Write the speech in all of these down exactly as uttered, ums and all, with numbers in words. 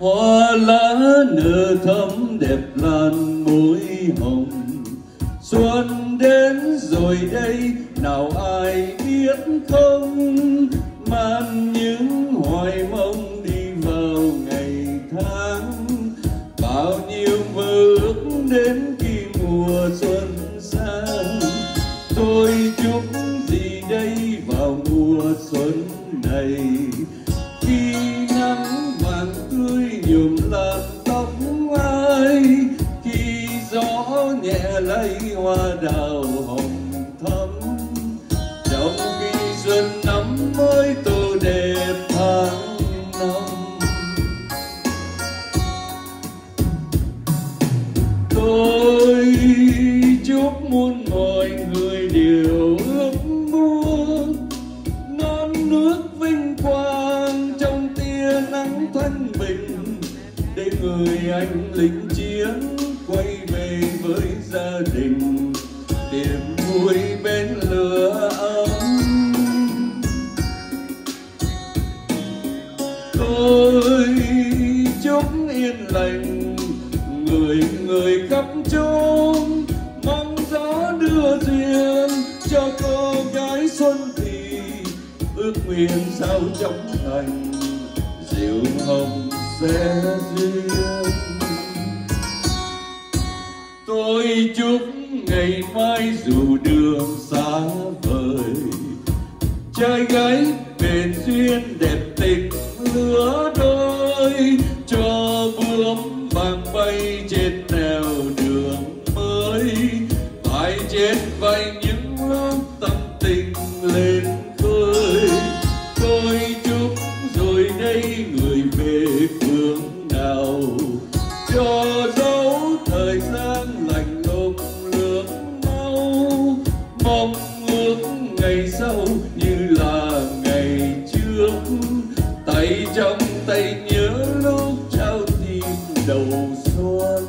Hoa lá nở thắm đẹp lan môi hồng. Xuân đến rồi đây nào ai biết không, mang những hoài mong đi vào ngày tháng. Bao nhiêu mơ ước đến khi mùa xuân sang. Tôi chúc gì đây vào mùa xuân này, khi nắng vàng tươi nhuộm làn tóc ai, khi gió nhẹ lay hoa đào hồng thắm. Trong khi xuân năm mới tô đẹp tháng năm, tôi chúc muôn mọi người đều ước muốn non nước vinh quang trong tia nắng thanh bình, để người anh lính chiến quay về với gia đình, tìm vui bên lửa ấm. Tôi chúc yên lành người người khắp chốn, mong gió đưa duyên cho cô gái xuân thì ước nguyện sao trong thành diệu hồng sẽ duyên. Tôi chúc ngày mai dù đường xa vời, trai gái bền duyên đẹp tình lứa đôi, cho bướm vàng bay trên nẻo đường mới, phải chết vay những lúc tâm tình lên khơi. Tôi chúc rồi đây người về phương nào, cho dấu thời gian lạnh lùng lướt mau, mong ước ngày sau như là ngày trước, tay trong tay nhớ lúc trao tim đầu xuân.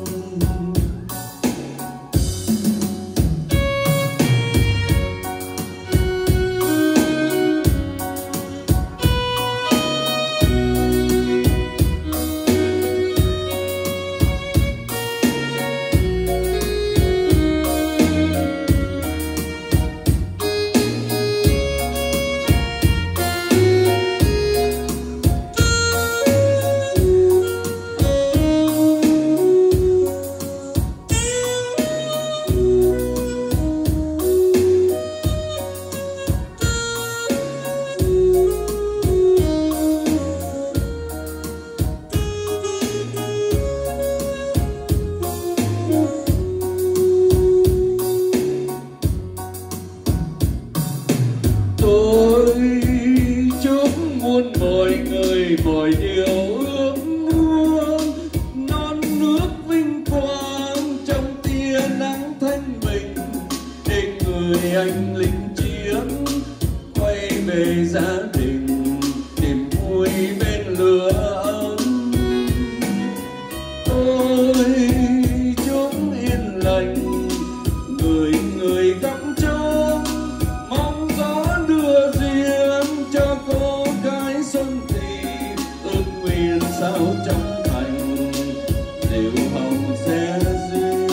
Tôi chúc muôn mọi người mọi điều ước muốn, non nước vinh quang trong tia nắng thanh bình, để người anh lính chiến quay về gia đình, tìm vui bên lửa ấm. Tôi chúc yên lành người người khắp chốn, mong gió đưa duyên cho cô gái xuân thì ước nguyện sao trong thành diệu hồng sẽ duyên.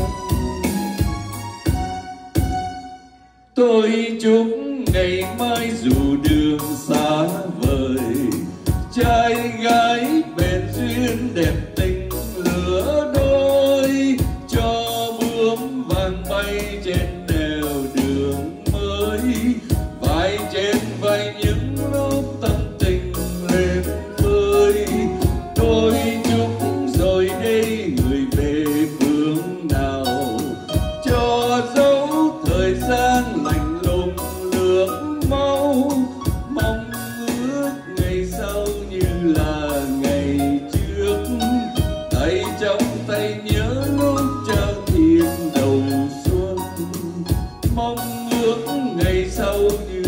Tôi chúc ngày mai dù đường xa vời, trai gái bền duyên đẹp tình lứa đôi, cho bướm vàng bay trên nẻo đường mới, vai trên vai những lúc tâm tình lên khơi. Tôi chúc rồi đây người về phương nào, cho dấu thời gian lạnh lùng lướt mau, mong ước ngày sau như là ngày trước, tay trong tay nhớ lúc trao thêm đầu xuân, mong ước ngày sau như